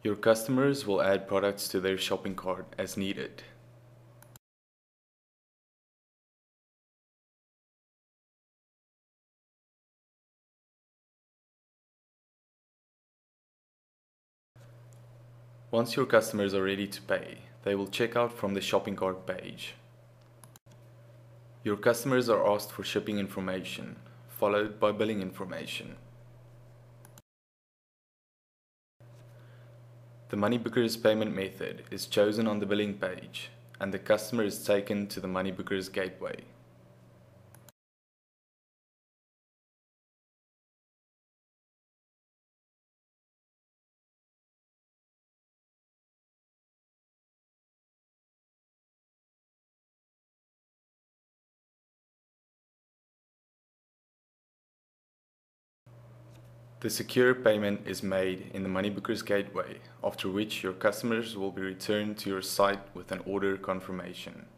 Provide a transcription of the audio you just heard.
Your customers will add products to their shopping cart as needed. Once your customers are ready to pay, they will check out from the shopping cart page. Your customers are asked for shipping information, followed by billing information. The MoneyBookers payment method is chosen on the billing page, and the customer is taken to the MoneyBookers gateway. The secure payment is made in the MoneyBookers gateway, after which your customers will be returned to your site with an order confirmation.